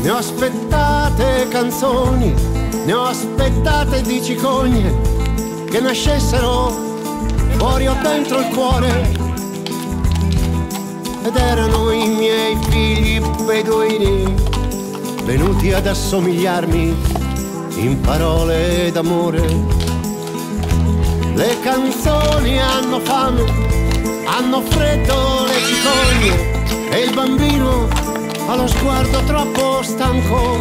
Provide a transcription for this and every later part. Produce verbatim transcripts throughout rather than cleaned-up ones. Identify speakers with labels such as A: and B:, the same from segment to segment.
A: Ne ho aspettate canzoni, ne ho aspettate di cicogne che nascessero fuori o dentro il cuore, ed erano i miei figli beduini venuti ad assomigliarmi in parole d'amore. Le canzoni hanno fame, hanno freddo le cicogne, e il bambino ha lo sguardo troppo stanco.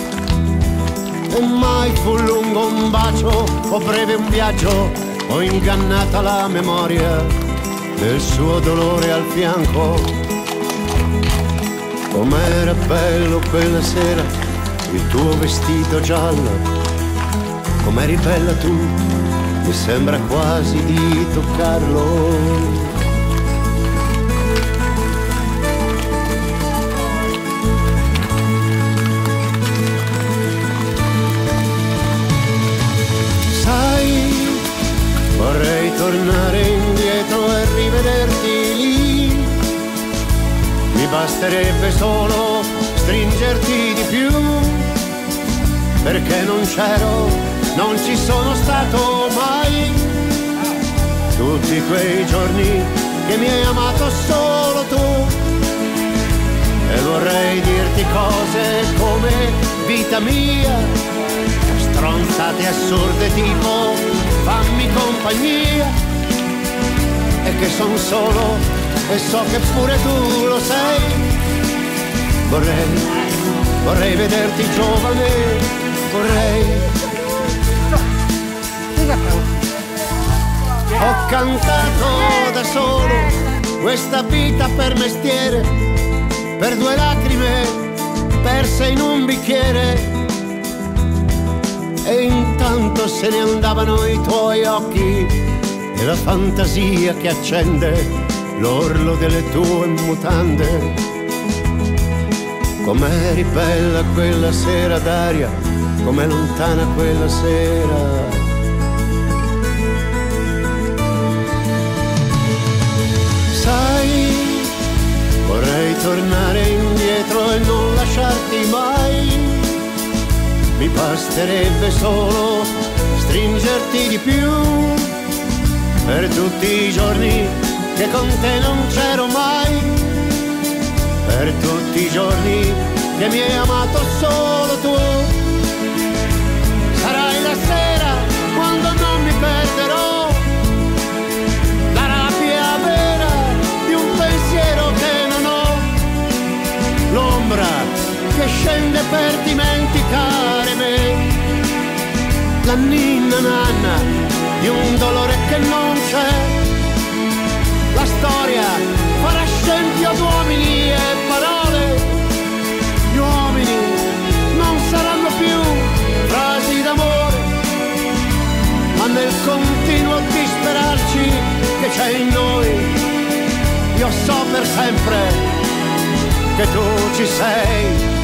A: E mai fu lungo un bacio o breve un viaggio, ho ingannata la memoria del suo dolore al fianco. Com'era bello quella sera il tuo vestito giallo, com'eri bella tu, mi sembra quasi di toccarlo. Vorrei tornare indietro e rivederti lì, mi basterebbe solo stringerti di più, perché non c'ero, non ci sono stato mai. Tutti quei giorni che mi hai amato solo tu, e vorrei dirti cose come vita mia, stronzate assurde tipo fammi compagnia, e che son solo e so che pure tu lo sei. Vorrei, vorrei vederti giovane, vorrei. Ho cantato da solo questa vita per mestiere, per due lacrime perse in un bicchiere, e intanto se ne andavano i tuoi occhi e la fantasia che accende l'orlo delle tue mutande. Com'eri bella quella sera d'aria, com'è lontana quella sera. Sai, vorrei tornare indietro e non lasciarti mai. Mi basterebbe solo stringerti di più, per tutti i giorni che con te non c'ero mai, per tutti i giorni che mi hai amato solo tu. Sarai la sera quando non mi perderò, la rabbia vera di un pensiero che non ho, l'ombra che scende per dimenticare me, la ninna nanna di un dolore che non c'è. La storia farà scempio d'uomini e parole, gli uomini non saranno più frasi d'amore, ma nel continuo disperarci che c'è in noi, io so per sempre che tu ci sei.